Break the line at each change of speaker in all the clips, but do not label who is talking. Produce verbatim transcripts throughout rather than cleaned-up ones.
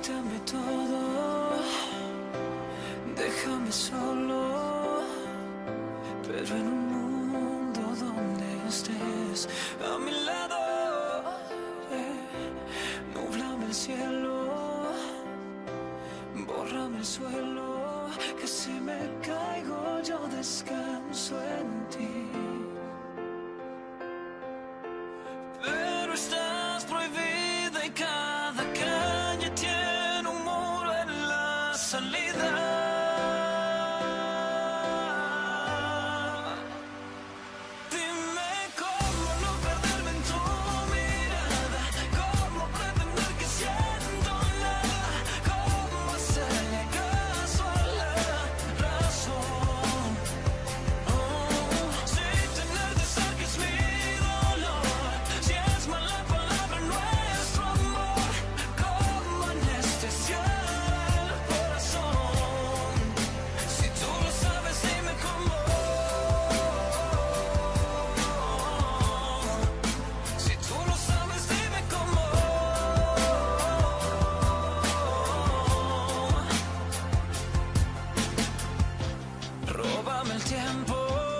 Quítame todo, déjame solo, pero en un mundo donde estés a mi lado, yeah. Núblame el cielo, bórrame el suelo, que si me caigo yo descanso en ti. Pero estás prohibida y cada calle tiene un muro en la salida. Dime cómo no perderme en tu mirada, cómo pretender que siento nada, cómo hacerle caso a la razón. Oh, si tenerte cerca es mi dolor, si es mala palabra nuestro amor, cómo anestesiar el corazón. Si tú lo sabes, dime cómo. Si tú lo sabes, dime cómo. Róbame el tiempo,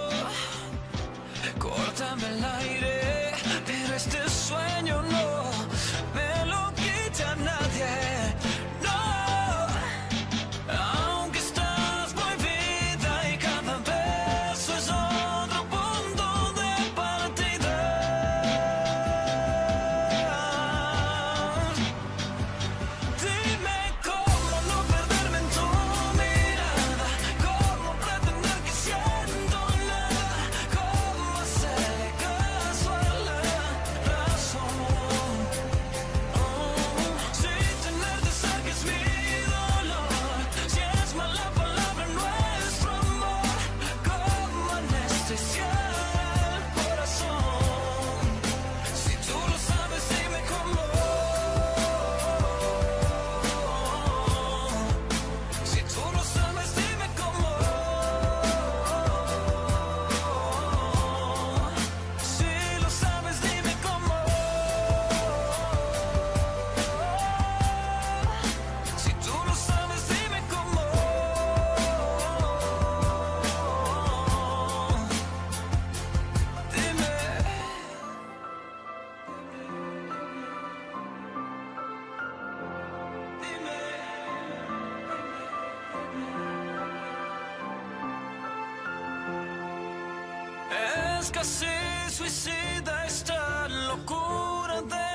córtame el aire, pero este sueño no me lo quita nadie. No, aunque estás prohibida y cada beso es otro punto de partida. Dime cómo no perderme en tu mirada, cómo pretender que siento nada, cómo hacerle caso a la razón. Oh, si tenerte cerca es mi dolor, si es mala palabra nuestro amor, cómo anestesiar el corazón. Si tú lo sabes, dime cómo. Si tú lo sabes, dime cómo. Si lo sabes, dime cómo. Si tú lo sabes, dime cómo. Dime. Es casi suicida esta locura de